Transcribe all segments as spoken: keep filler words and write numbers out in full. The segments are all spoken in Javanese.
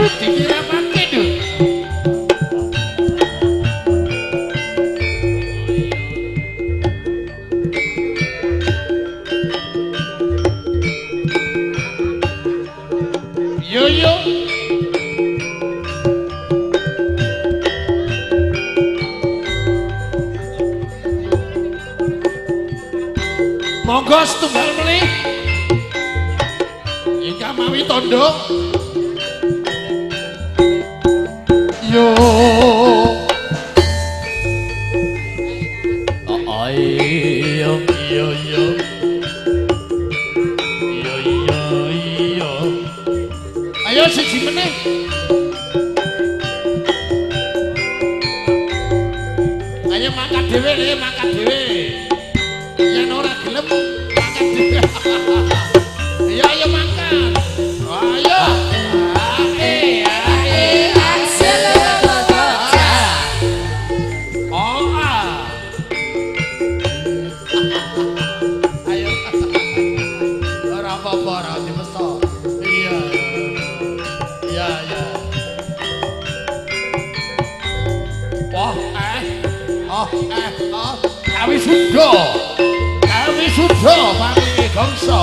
dikira pakai dulu. Yo yo. Monggo setunggal melih. Ingkang mawi tondo. Yo. Oh ayo yo yo. Yo yo yo. Ayo siji meneh. Ayo mangkat dhewe le, mangkat dhewe. Yen ora gelem mangkat dhewe. Ayo ayo mangkat. Ayo. Ae ae aksel bocah. Oh ah. Ayo. Ora apa-apa ora dimeso. Iya. Iya iya. Wah eh. Oh eh oh. Kami sudah. Kami sudah panggil gongso.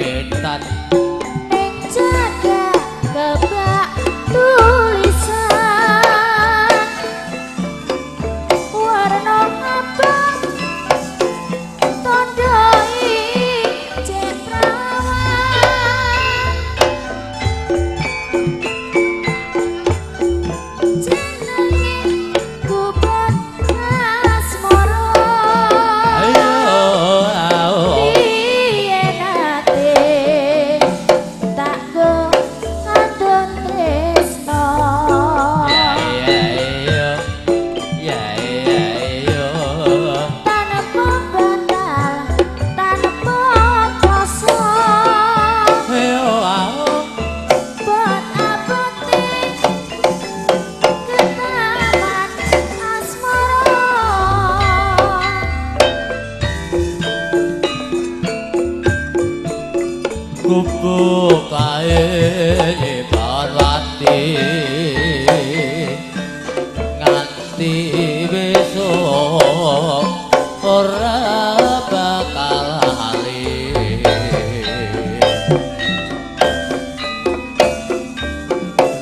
Jaga kebak tulisan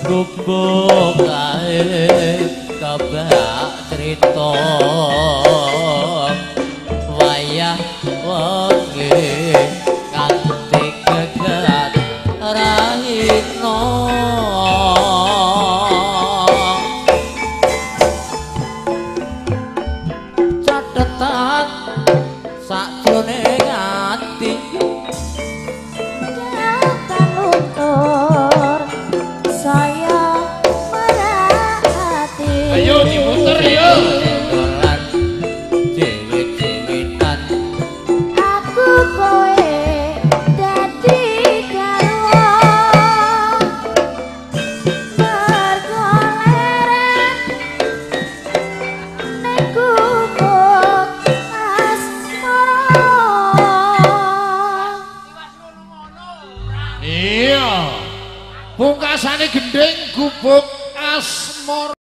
gubuk kae kebak cerita wayah wengi nganti gegat rahina catetan sakjroning ati Jangan luntur saya merhati. Ayo diputer ya. dolan cewek-cewekan Aku kowe dadi garwa mergo leren ning gubuk asmara. Iya. Pungkasane gending gubuk asmara.